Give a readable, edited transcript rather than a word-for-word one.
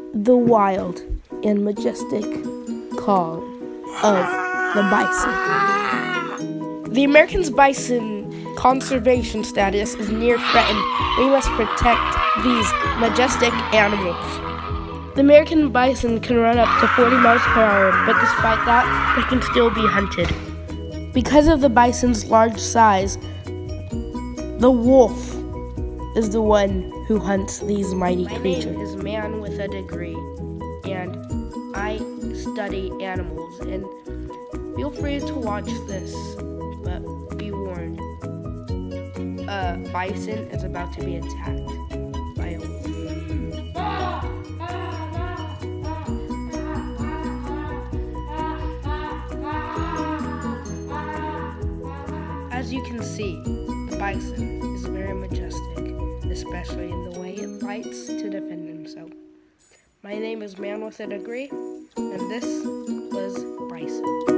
the wild and majestic call of the bison. The American bison conservation status is near threatened. We must protect these majestic animals. The American bison can run up to 40 miles per hour, but despite that, they can still be hunted. Because of the bison's large size, the wolf is the one who hunts these mighty creatures. My name is Man with a Degree, and I study animals, and feel free to watch this, but be warned. A bison is about to be attacked by a wolf. As you can see, the bison is very majestic, especially in the way it fights to defend himself. My name is Man with a Degree, and this was Bison.